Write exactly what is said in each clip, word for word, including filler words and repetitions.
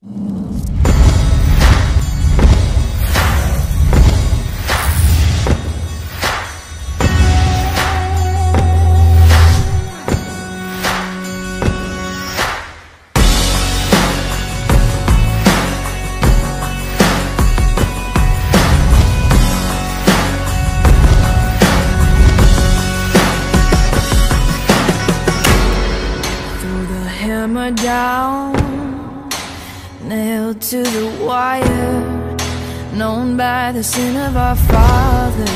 Hammer down, nailed to the wire, known by the sin of our fathers.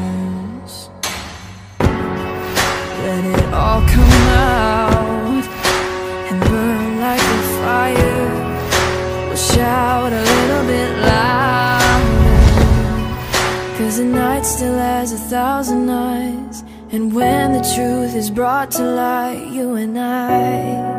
Let it all come out and burn like a fire. We'll shout a little bit louder, 'cause the night still has a thousand eyes. And when the truth is brought to light, you and I